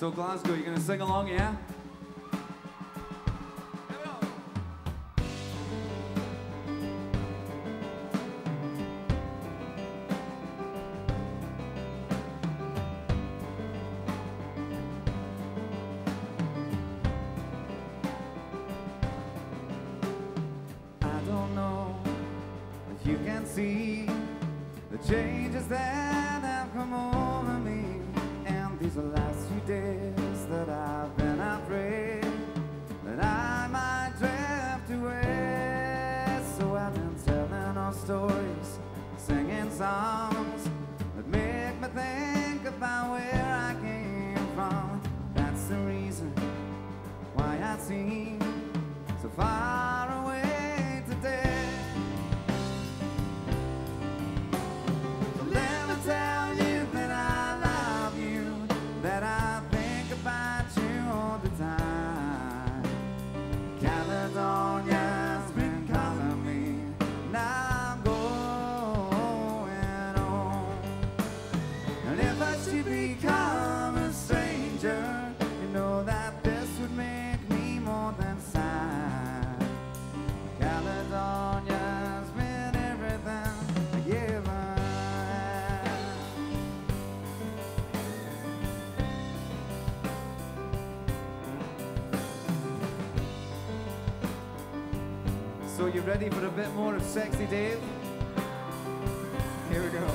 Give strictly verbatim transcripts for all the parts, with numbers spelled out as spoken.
So Glasgow, you gonna sing along, yeah? You can see the changes that have come over me, and these last few days that I've been afraid that I might drift away. So I've been telling our stories, singing songs that make me think about where I came from. That's the reason why I seem so far away today. Tell you that I love you, that I think about you all the time. Caledonia's been calling me, now I'm going home. And if I should become a stranger, you know that this would make me more than sad. Caledonia's been everything I give her. So you ready for a bit more of Sexy Dave? Here we go.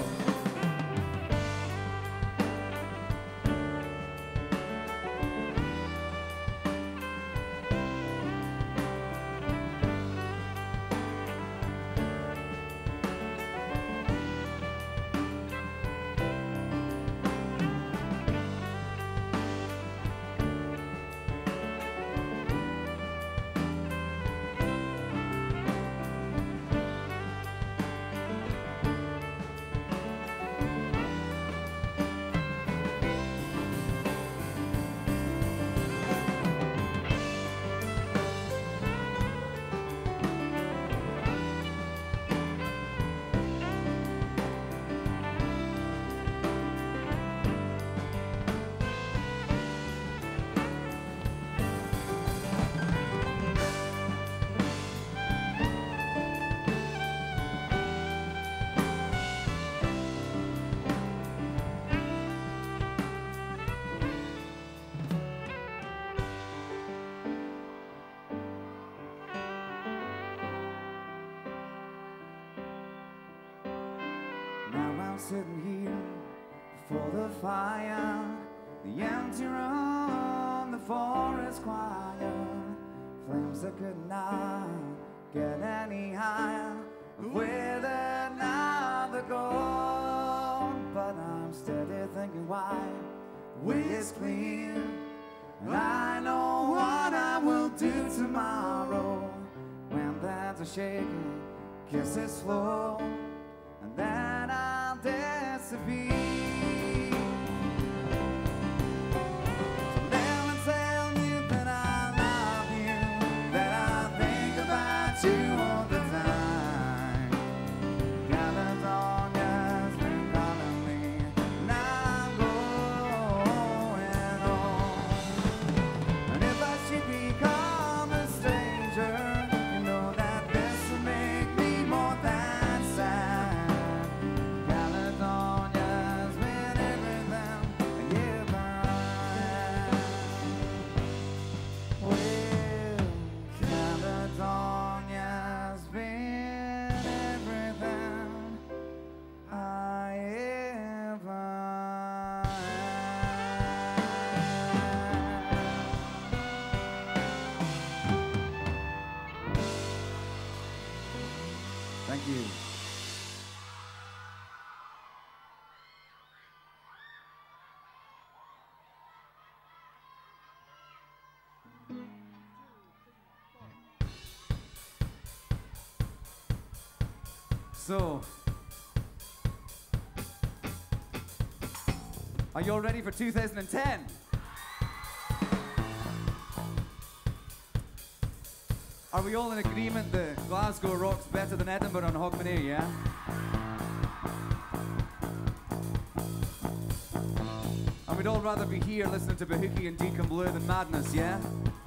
Sitting here before the fire, the empty room, the forest choir, flames that could not get any higher, withered now they're gone. But I'm steady thinking why the way is clear, and I know what I will do tomorrow when there's a shaking, kisses flow, and then I'll disappear. So let me tell you that I love you, that I think about you all the time. Caledonia's been calling me, now I'm going home. And if I should become a stranger, you know that this will make me more than sad. Caledonia's been everything I give her. Well, Caledonia's been everything I ever had. Thank you. So, are you all ready for two thousand ten? Are we all in agreement that Glasgow rocks better than Edinburgh on Hogmanay, yeah? And we'd all rather be here listening to Bahookie and Deacon Blue than Madness, yeah?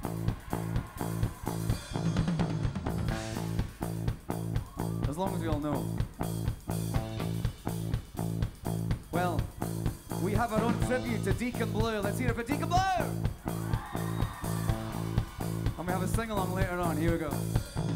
As long as we all know. Well, we have our own tribute to Deacon Blue. Let's hear it for Deacon Blue! And we have a sing-along later on. Here we go.